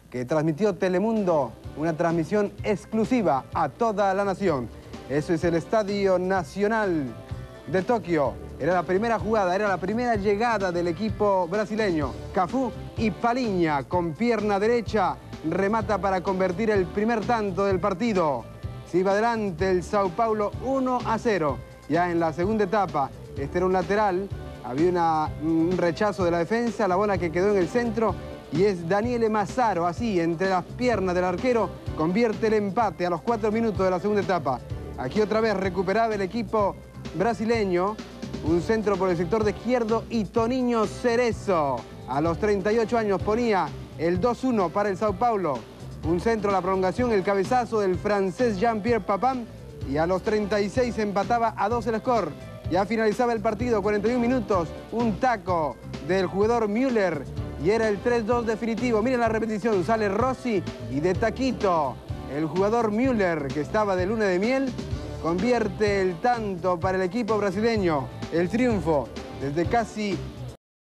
que transmitió Telemundo, una transmisión exclusiva a toda la nación. Eso es el Estadio Nacional de Tokio. Era la primera jugada, era la primera llegada del equipo brasileño. Cafú y Palhinha con pierna derecha remata para convertir el primer tanto del partido. Se iba adelante el Sao Paulo 1-0. Ya en la segunda etapa, este era un lateral, había un rechazo de la defensa, la bola que quedó en el centro y es Daniele Massaro, así, entre las piernas del arquero, convierte el empate a los 4 minutos de la segunda etapa. Aquí otra vez recuperaba el equipo brasileño, un centro por el sector de izquierdo y Toninho Cerezo. A los 38 años ponía el 2-1 para el Sao Paulo. Un centro a la prolongación, el cabezazo del francés Jean-Pierre Papin. Y a los 36 empataba a 2 el score. Ya finalizaba el partido, 41 minutos. Un taco del jugador Müller y era el 3-2 definitivo. Miren la repetición, sale Rossi y de taquito el jugador Müller, que estaba de luna de miel, convierte el tanto para el equipo brasileño. El triunfo desde casi